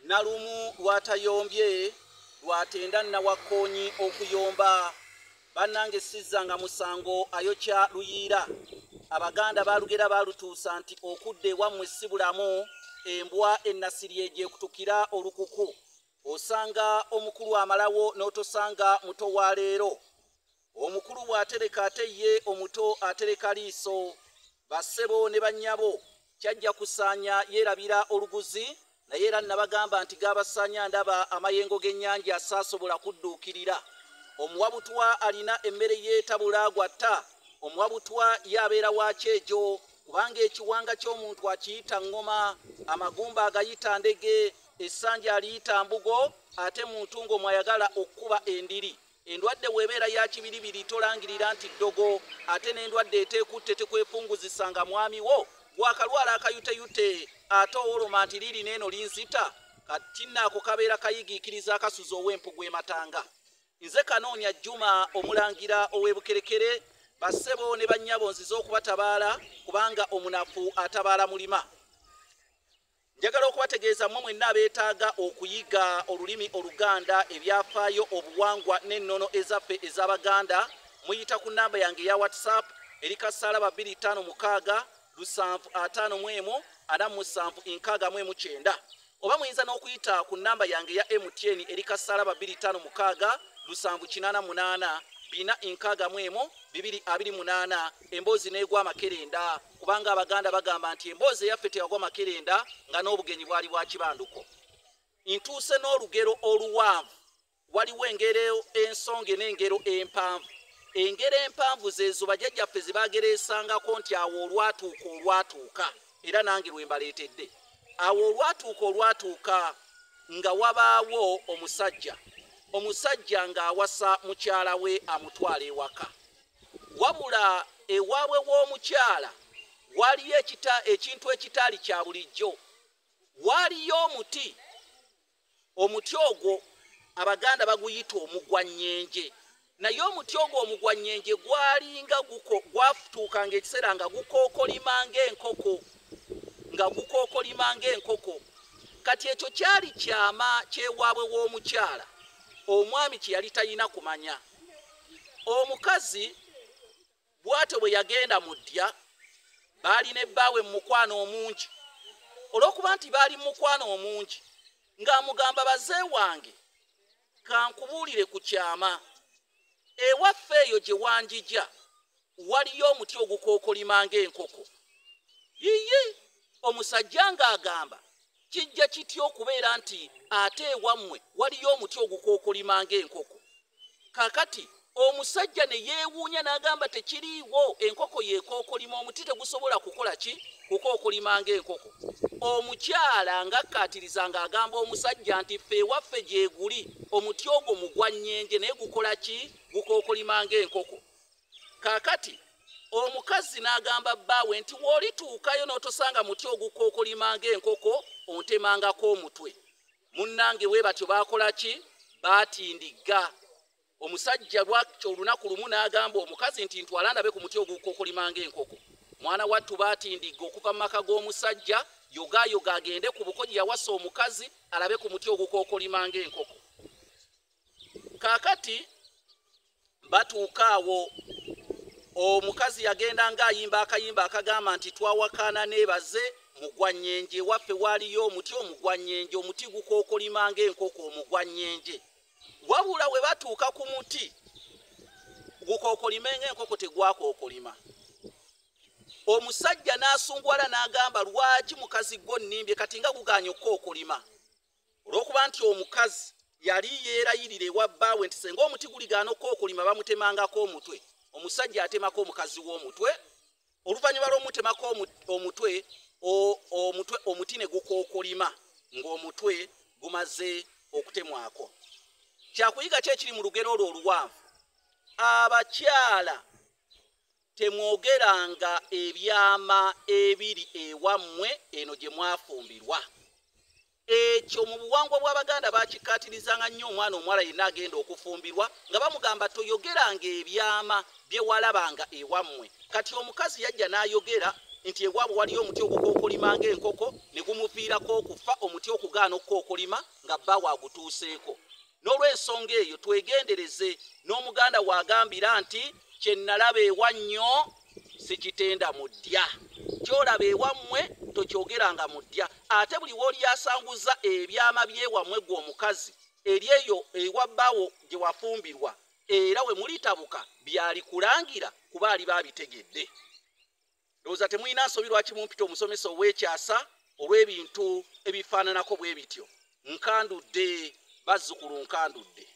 Nalumu lwatayombye lwatenda nawakonyi okuyomba bannange sizanga musango ayokya luyiira abaganda balugera balutuusa nti okudde wammwe sibulamu embwa ennasiri egyekutukira olukuku osanga omukulu amalawo n'otosanga muto wa leero omukulu bw'atereka ate ye omuto atereka liiso bassebo ne bannyabo kyajja kusaanya yeerabira oluguzi naye era nabagamba nti gabasaanya ndaba amayengo g'ennyanja asaasobola kudduukirira omuwabutwa alina emmere yeetabula gwatta omuwabutwa yabeera wakyejo kubanga ekiwanga ky'omuntu akiyita ngoma amagumba agayita ndege essanja aliyita mbugo ate muntu ng'omwayagala okkuba endiri endwadde weebeera ya kibiribiri tolangirira nti ddogo ate n'endwadde eteekutte tekwepunguzisanga mwami wo wakalwala akayuteyute ate owoloma nti liri neeno linzita kati nnaako kabeera kayigiikiriza akasuza ow'empugu ematanga nze Kanoonya Juma omulangira ow'ebukerekere bassebo ne bannyabo nziza okubatabaala kubanga omunafu atabaala mulima njagala okubategeeza mmwe mwenna abeetaaga okuyiga olulimi Oluganda ebyafaayo obuwangwa n'ennono ezaffe ez'Abaganda muyita ku nnamba yange eya WhatsApp eri kasaalaba 256 751 47 oba muyinza n'okuyita ku nnamba yange ya MTN eri kasaalaba 256 788 461 emboozi n'egwa makerenda kubanga abaganda bagamba nti emboozi eyaffe teyagwa makerenda nga n'obugenyi bwali bwa kibanduko ntuuse n'olugero oluwanvu waliwo engero ensonge n'engero empanvu engero empanvu zezo bajjajjaffe zibagereesangako nti awo olwatuuka era nange lwe mbaleetedde awo olwatuuka nga wabaawo omusajja ng'awasa mukyala we amutwala ewaka wabula ewaabwe w'omukyala waliyo ekintu ekitaali kya bulijjo waliyo omuti ogwo abaganda baguyita omugwannyenje naye omuti ogwo omugwannyenje gwalinga gwatuukanga ekiseera nga gukookolimanga enkoko kati ekyo kyali kyama kyewaabwe w'omukyala omwami kye yali talina kumanya omukazi bw'atyo bwe yagenda mu ddya baali ne bbaawe mu mukwano omungi olw'okuba nti baali mu mukwano omungi ng'amugamba bazee wange kankubuulire ku kyama ewaffe eyo gye wanjija waliyo omuti ogukookolimanga enkoko yiye omusajja ng'agamba kijja kitya okubeera nti ate ewammwe waliyo omuti ogukookolimanga enkoko kakati omusajja ne yeewuunya n'agamba tekiriiwo enkoko yeekookolima omuti tegusobola kukola ki kukookolimanga enkoko omukyala ng'akkaatiriza ng'agamba omusajja nti ffe ewaffe gyeguli omuti ogwo mugwannyenje naye gukola ki gukookolimanga enkoko kakati omukazi n'agamba bbaawe nti w'olituukayo n'otosanga muti ogukookolimanga enkoko ontemangako omutwe munnange we batyo baakola ki baatindigga omusajja lwakyo olunaku lumu n'agamba omukazi nti ntwala ndabe ku muti ogukookolimanga enkoko mwana wattu baatindigga okuva mu maka g'omusajja yogayoga agende ku buko gye yawasa omukazi alabe ku muti ogukookolimanga enkoko kaakati batuuka awo omukazi yagenda ng'ayimba akayimba akagamba nti twawakaana neebaze mugwannyenje waffe waliyo omuti omugwannyenje omuti gukookolimanga enkoko omugwannyenje wabula we batuuka ku muti gukookolimanga enkoko tegwakookolima omusajja n'asungwala n'agamba lwaki mukazi gwo nnimbye kati nga guganya okukookolima olw'okuba nti omukazi yali yeerayirira ewa bbaawe nti senga omuti guligaana okukookolima bamutemangako omutwe omusajja atemako omukazi w'omutwe oluvannyuma lw'omutemako omutwe omuti ne gukookolima ng'omutwe gumaze okutemwako kyakuyiga ki ekiri mu lugero olwo oluwanvu abakyala temwogeranga ebyama ebiri ewammwe eno gye mwafumbirwa ekyo mu buwangwa bw'Abaganda bakikkaatirizanga nnyo omwana omuwala yenna agenda okufumbirwa nga bamugamba toyogeranga ebyama bye walabanga ewammwe kati omukazi yajja n'ayogera nti ewaabwe waliyo omuti ogukookolima ng'enkoko ne gumuviirako okufa omuti okugaana okukookolima nga bba waagutuuseeko. N'olw'ensonga eyo twegendereze. N'omuganda waagambira nti Kyenalaba Ewannyo sikitenda mu ddya. Kyolaba ewammwe tokyogeranga mu ddya. Ate buli w'olyasanguza ebyama by'ewammwe gwe omukazi eri eyo ewa bbaawo gye wafumbirwa era we mulitabuka byali kulangira kuba ali baabitegedde. Ndowooza temulina nsobi lwaki mumpita omusomesa ow'ekyasa olw'ebintu ebifaananako bwe bityo. Nkandudde, bazzukulu nkandudde.